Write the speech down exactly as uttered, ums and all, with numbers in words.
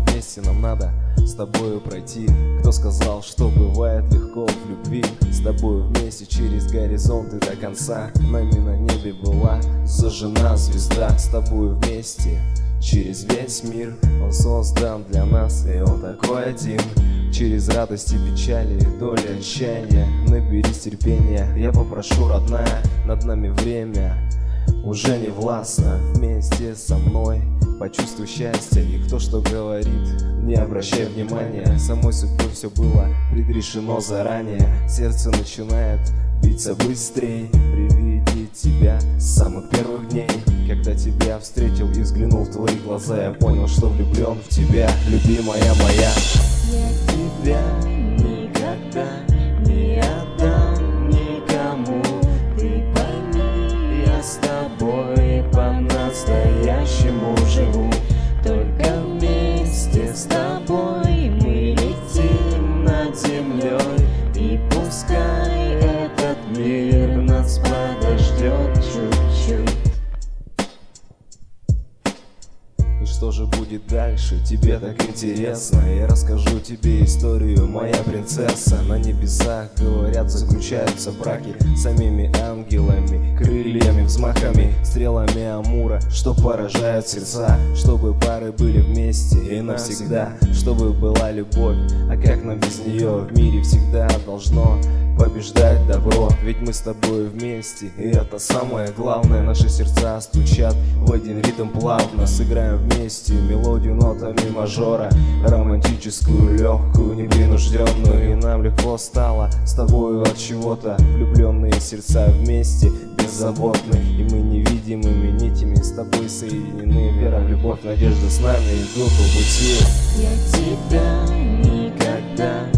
вместе нам надо с тобою пройти. Кто сказал, что бывает легко в любви? С тобою вместе через горизонты до конца. Нами на небе была зажжена звезда. С тобою вместе через весь мир. Он создан для нас, и он такой один. Через радости, печали, доли отчаяния. Наберись терпения, я попрошу, родная. Над нами время уже не властно. Вместе со мной почувствуй счастье. И кто что говорит, не обращай внимания. Самой судьбой все было предрешено заранее. Сердце начинает биться быстрей при виде тебя с самых первых дней. Когда тебя встретил и взглянул в твои глаза, я понял, что влюблен в тебя, любимая моя. Я тебя никогда не отдам никому. Ты пойми, я с тобой по-настоящему живу. Только вместе с тобой мы летим над землей. И пускай этот мир нас подождет чуть-чуть. И что же будет дальше? Тебе так интересно. Я расскажу тебе историю, моя принцесса. На небесах, говорят, заключаются браки самими ангелами, крыльями, взмахами, стрелами Амура, что поражают сердца. Чтобы пары были вместе и навсегда, чтобы была любовь, а как нам без нее? В мире всегда должно побеждать добро, ведь мы с тобой вместе, и это самое главное. Наши сердца стучат в один ритм плавно. Сыграем вместе мелодию нотами мажора, романтическую, легкую, непринужденную. И нам легко стало с тобою от чего-то. Влюбленные сердца вместе, беззаботны, и мы невидимыми нитями с тобой соединены. Вера, любовь, надежда с нами идут по пути. Я тебя никогда